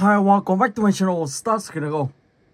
Hi, welcome back to my channel. Starts gonna go.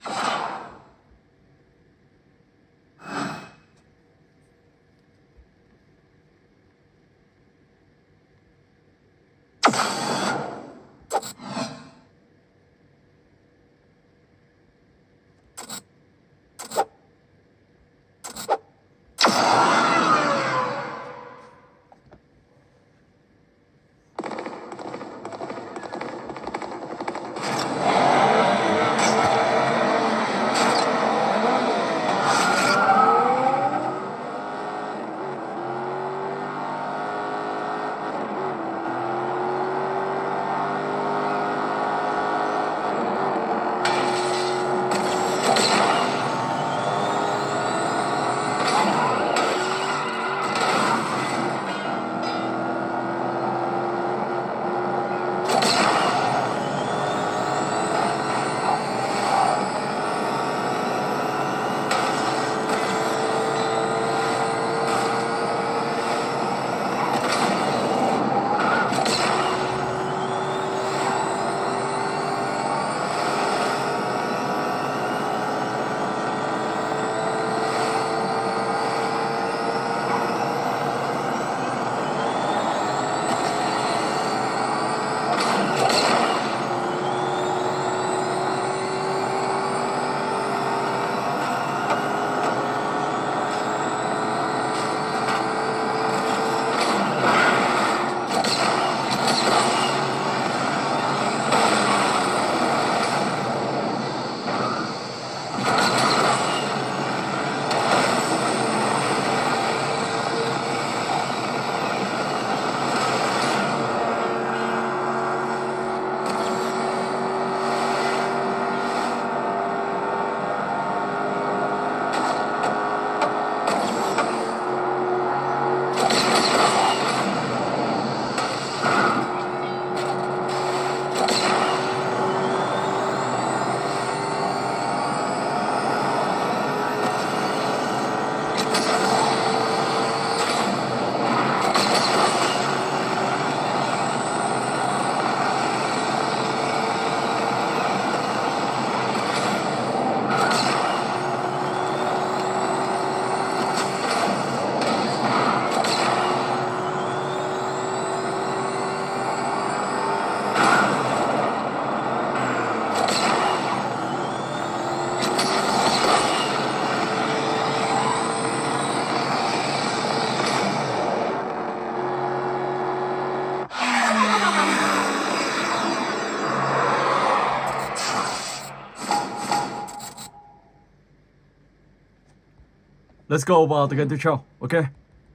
Let's go about to get the show, okay?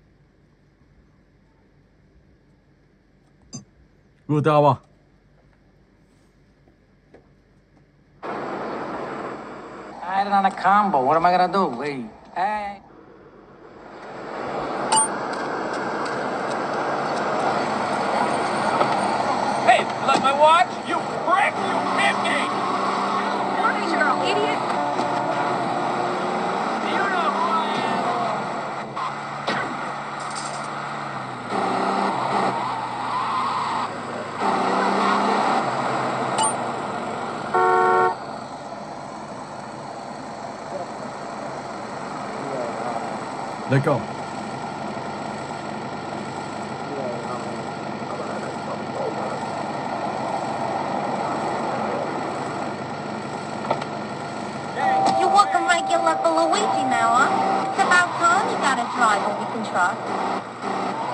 Good hour. I had it on a combo. What am I gonna do? Wait. Hey. Hey, you like my watch? You prick! You hit me! What is your idiot? You know who I am! Let go. You walk a regular for Luigi now, huh? It's about time you got a driver we can trust.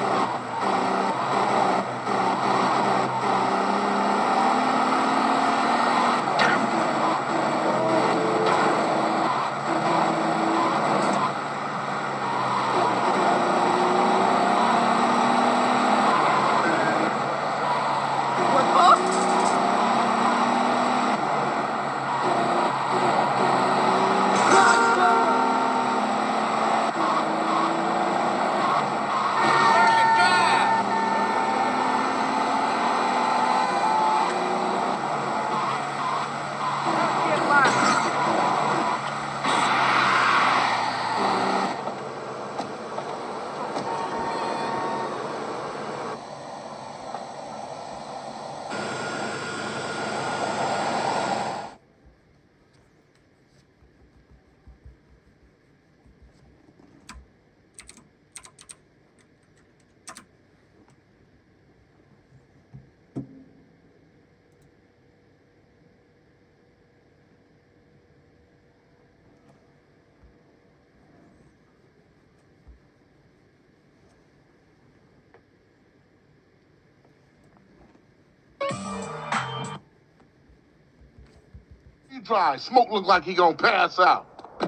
dry. Smoke look like he gonna pass out.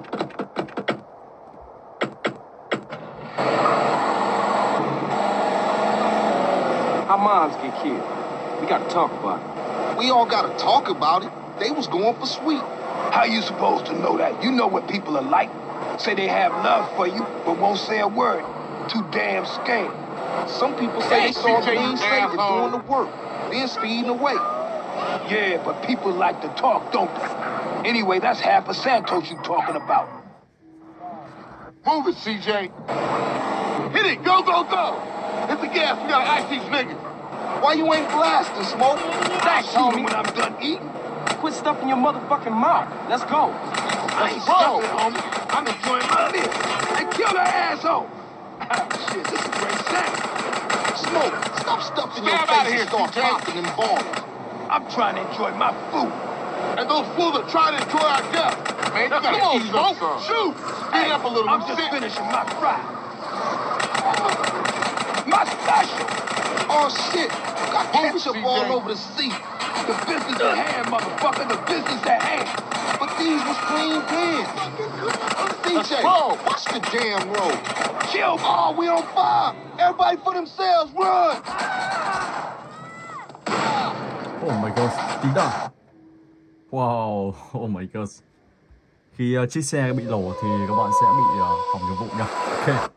Our moms get killed. We gotta talk about it. We all gotta talk about it. They was going for sweet. How you supposed to know that? You know what people are like. Say they have love for you, but won't say a word. Too damn scared. Some people say they saw CJ, Green you Slater asshole. doing the work, then speeding away. Yeah, but people like to talk, don't they? Anyway, that's half of Santos you talking about. Move it, CJ. Hit it. Go, go, go. Hit the gas. We gotta ice these niggas. Why you ain't blasting, Smoke? Thanks, homie. When I'm done eating. Quit stuffing your motherfucking mouth. Let's go. I ain't stuffing, homie. I'm enjoying my meal. And kill that asshole. Shit, this is a great sound. Smoke, stop stuffing your Stab outta face here, and start CJ. popping them balls. I'm trying to enjoy my food. And those fools are trying to enjoy our death. Man, you gotta come on, Smoke. Shoot. Speed up a little. I'm just finishing my fry. My special. Oh, shit. Got ketchup all over the seat. The business at hand, motherfucker. The business at hand. But these was clean pins. CJ, watch the damn road. Chill. Oh, we on fire. Everybody for themselves. Run. Oh my god, tí đỏ. Wow, oh my god. Khi chiếc xe bị nổ thì các bạn sẽ bị hỏng nhiệm vụ nha. Ok.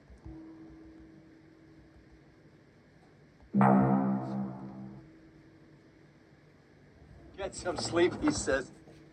Get some sleep, he says.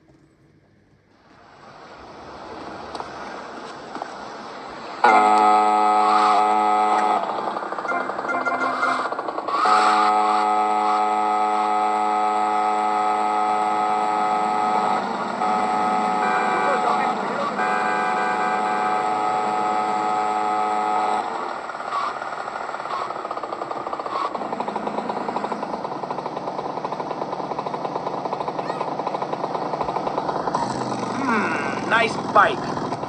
Nice bike.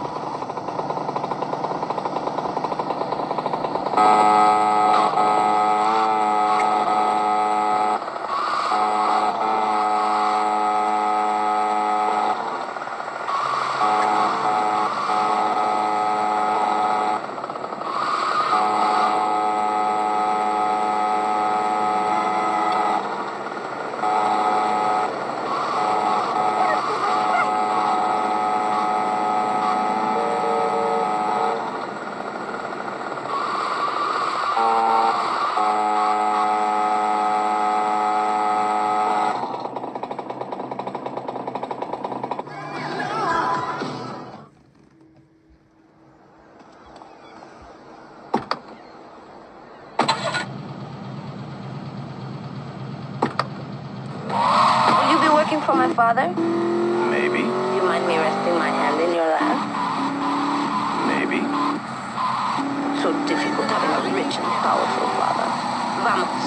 For my father? Maybe. Do you mind me resting my hand in your lap? Maybe. So difficult having a rich and powerful father. Vamos.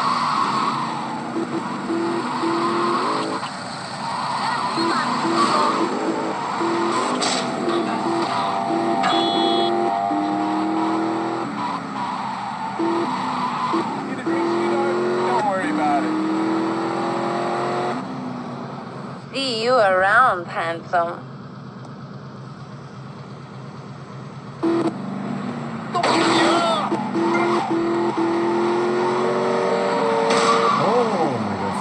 Don't worry about it. See you around, handsome. Oh my god.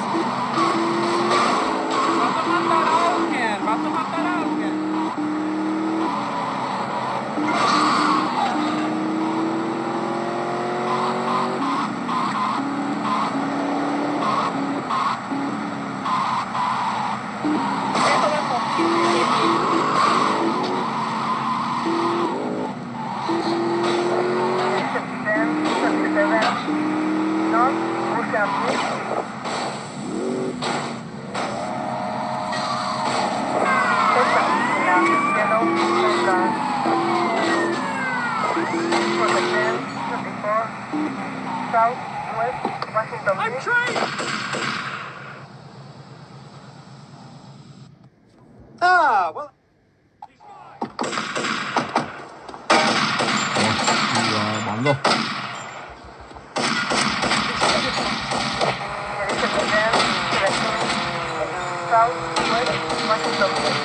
I'm trying. Ah, well. Bắn rồi. South Southwest Washington Beach.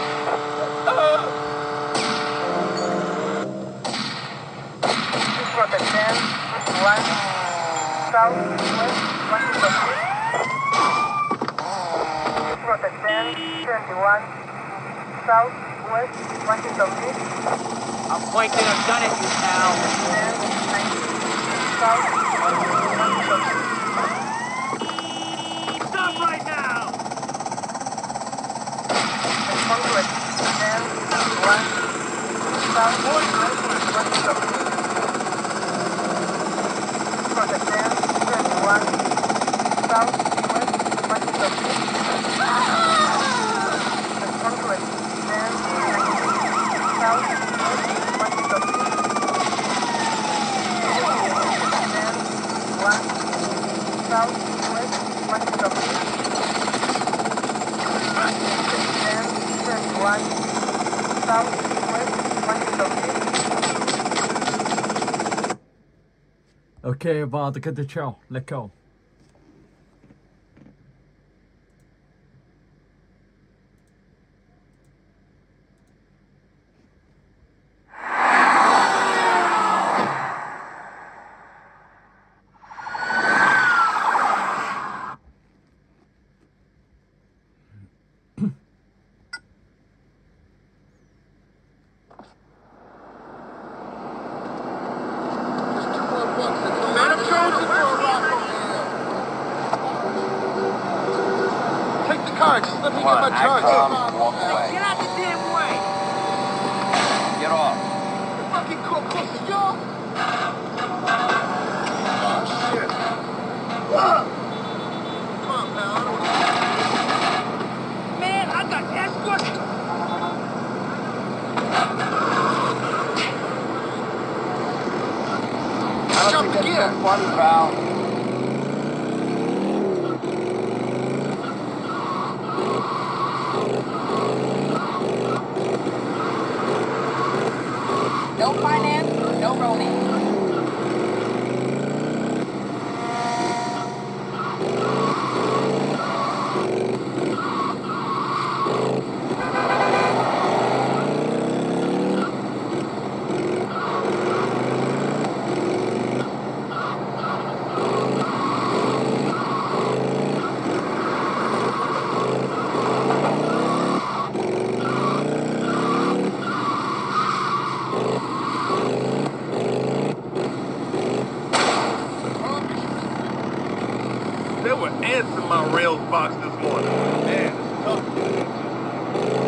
Protect 10, 1, Southwest Washington Beach. Protect 10, 21, Southwest Washington Beach. I'm pointing a gun at you now. 10, 19, Southwest Washington Beach. Stop right now! Congress 10, 1, Southwest Washington Beach. Protect 10, 21, Southwest Washington Beach. Congress 10, 19, Southwest Washington Beach. 10, 1, Southwest Washington Beach. 10, 21, Southwest Washington Beach. Ok, và từ kênh tiếp theo, let's go. Man, I'm chosen for a rock over here. Take the car, just let me get my charge. Get out the damn way! Get off. The fucking cook, pussy, y'all. Oh, shit. Come on, pal. I don't want Man, I got escorts! to jump the gear. Funny, pal. No finance, no romance. There were ants in my rails box this morning. Man, it's tough.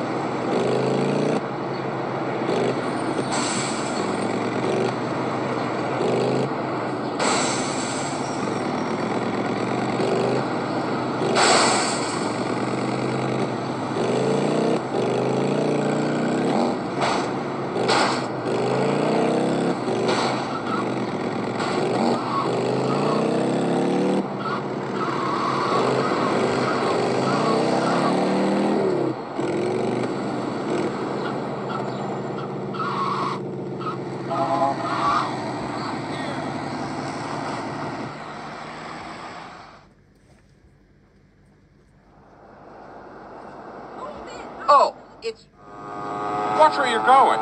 Oh, it's... Watch where you're going.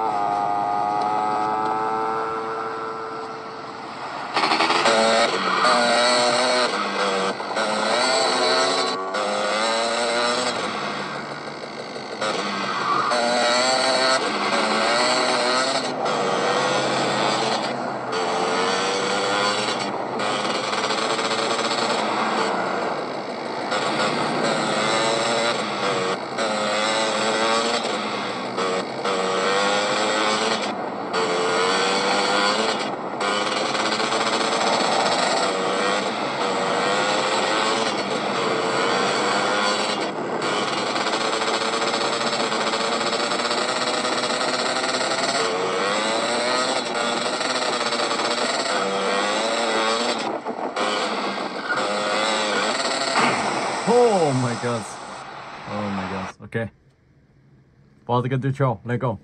Oh my god. Oh my god. Ok. Vào từ kênh tiếp theo, let's go.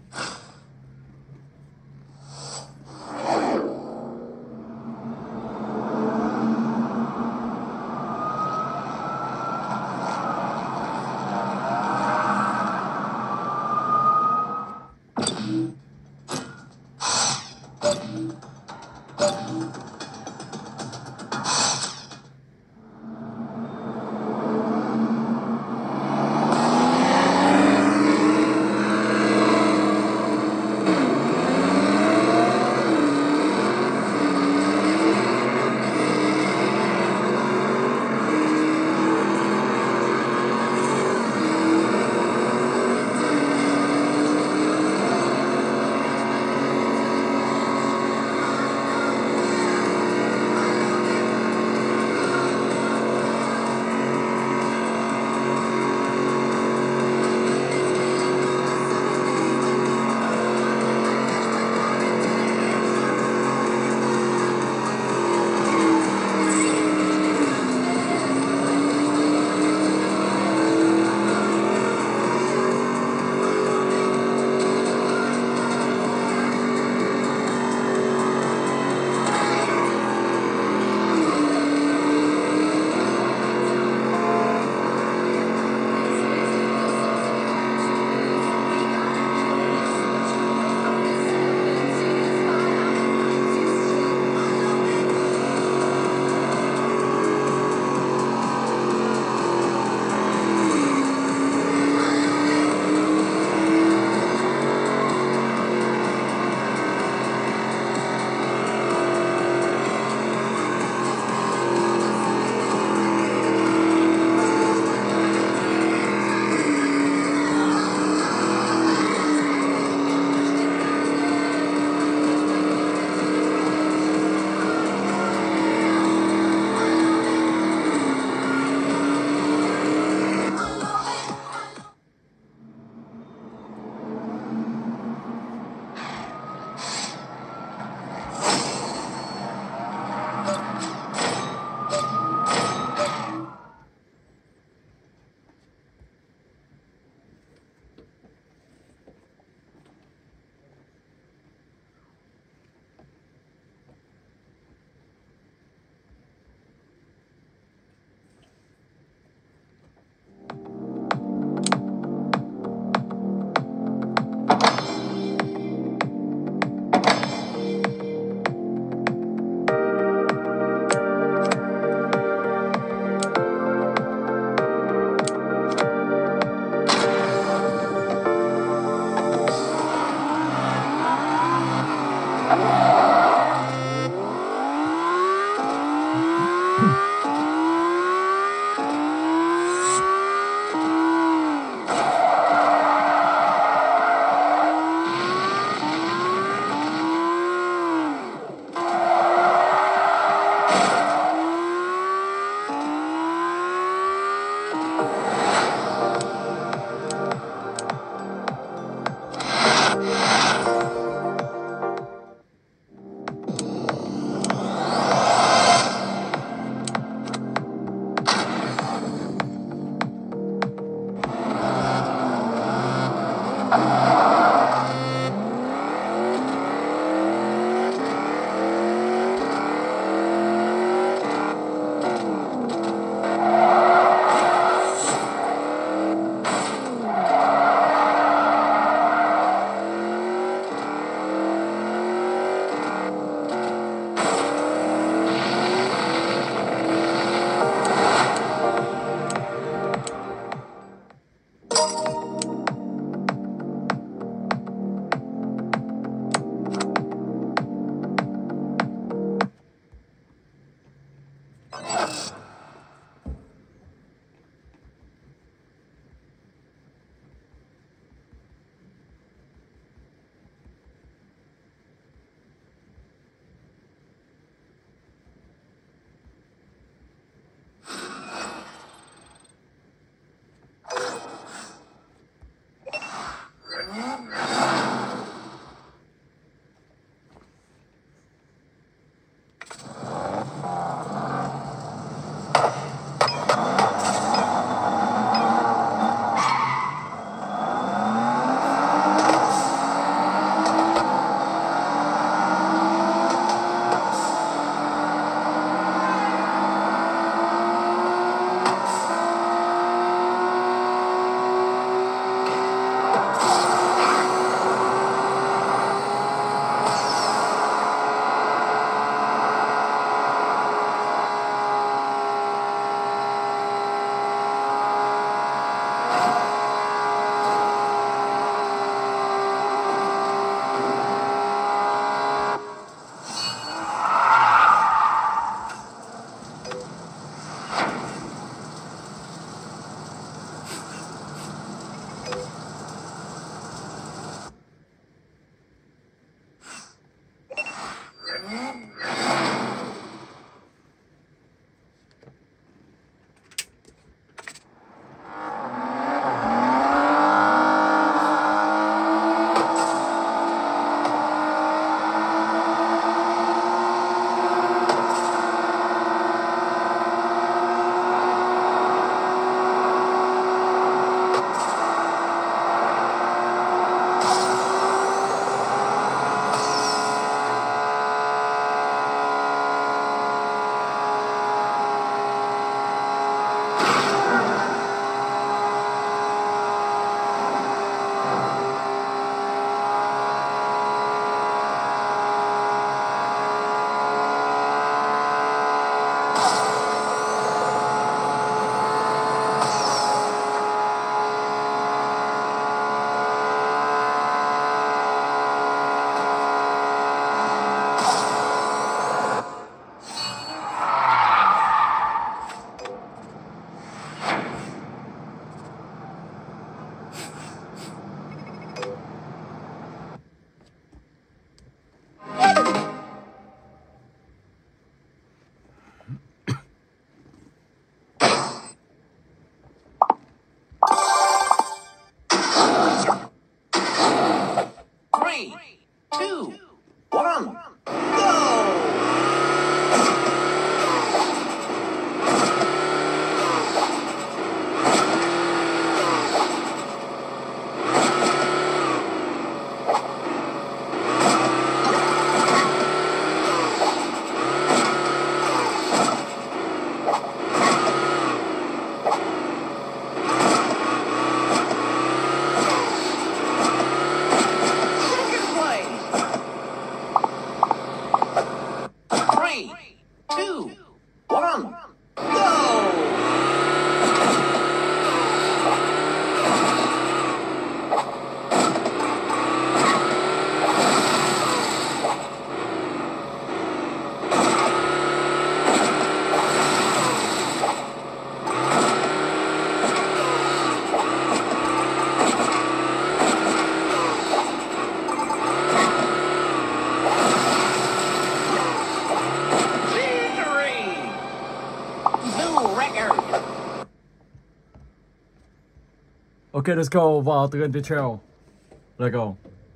Ok, let's go vào từ gần tiếp theo. Let's go.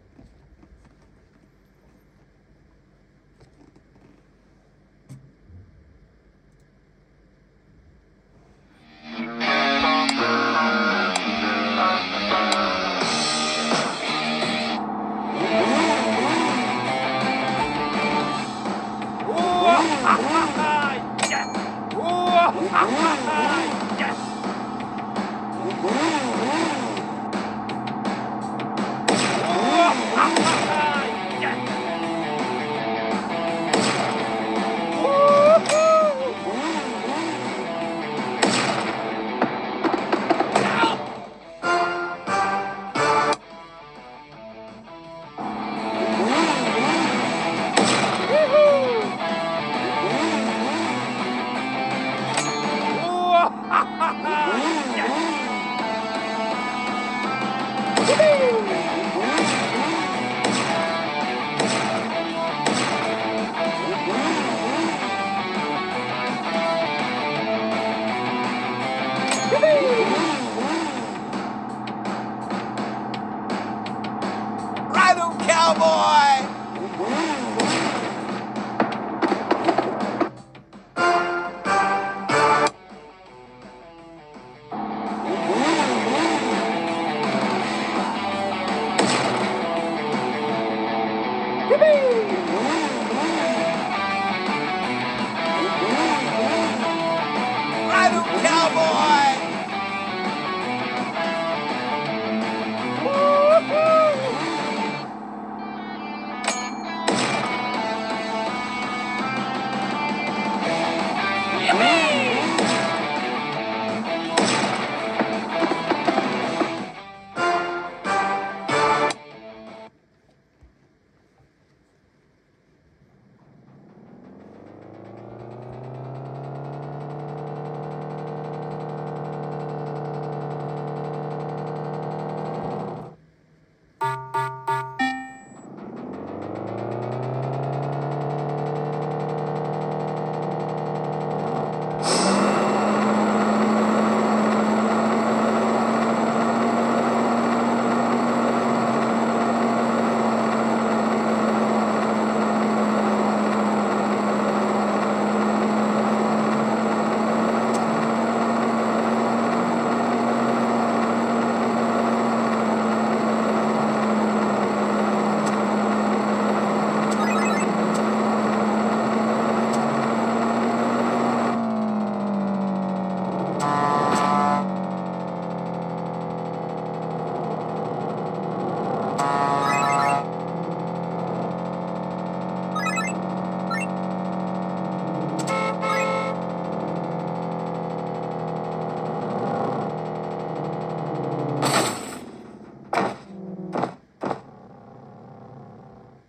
Ride 'em, cowboy! Ride 'em, cowboy!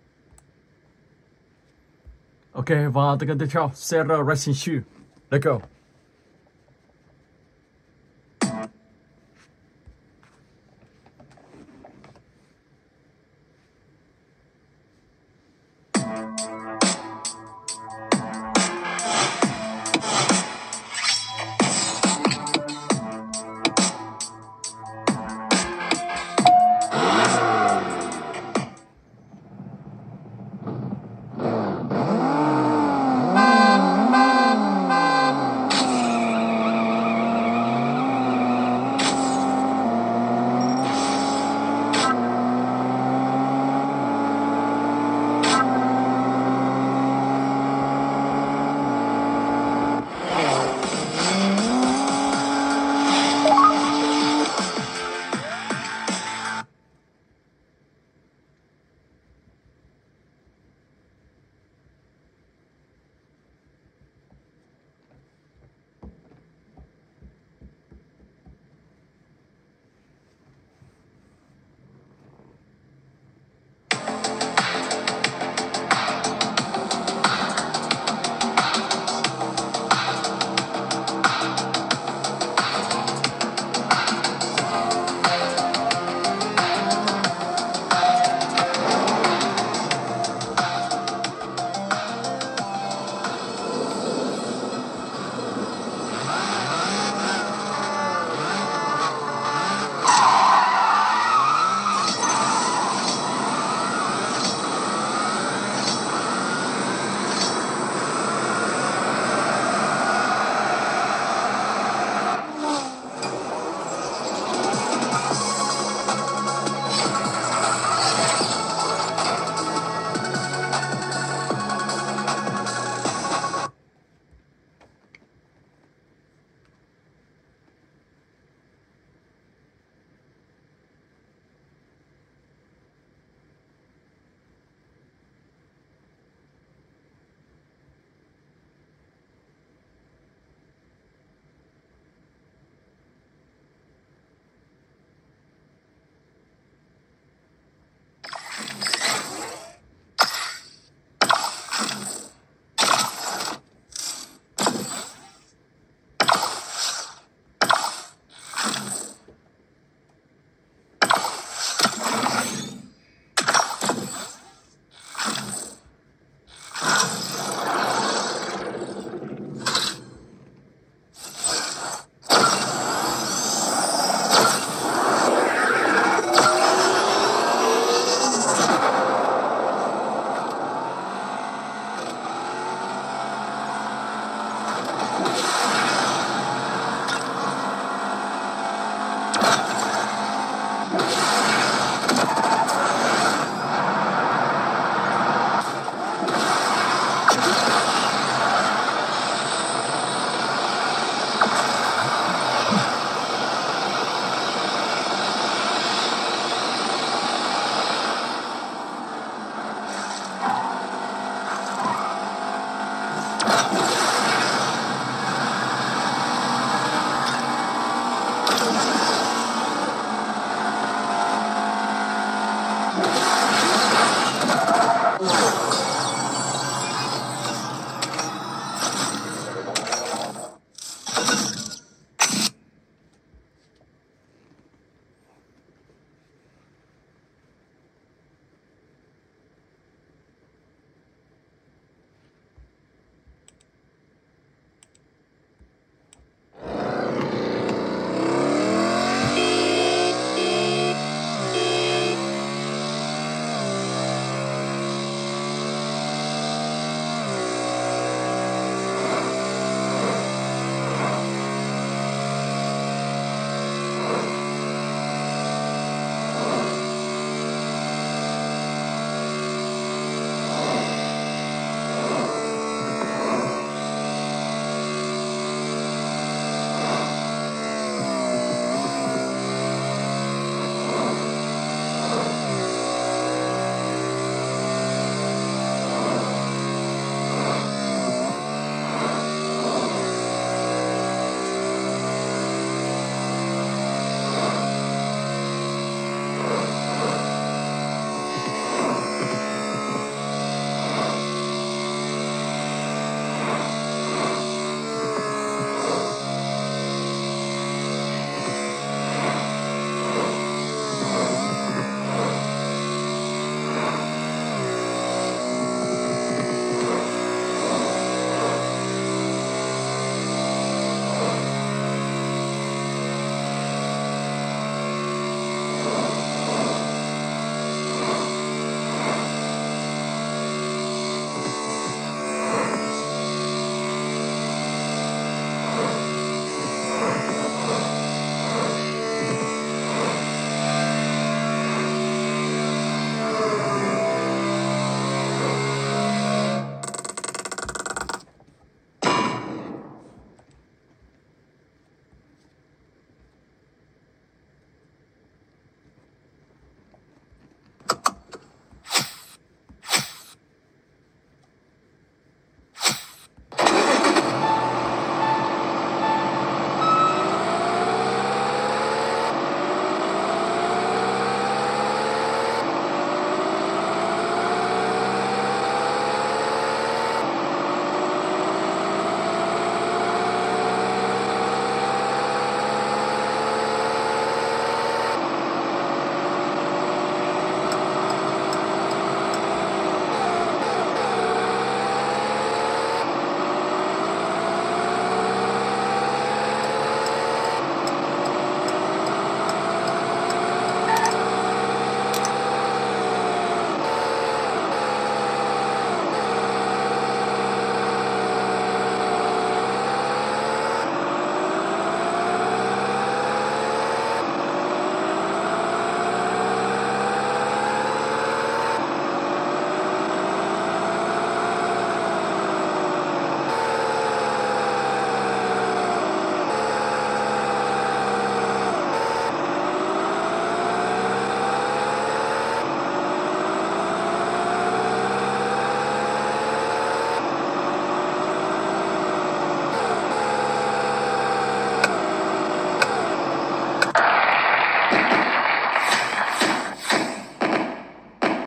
Ok, và từ gần tiếp theo, CR Racing Shoe. Let's go.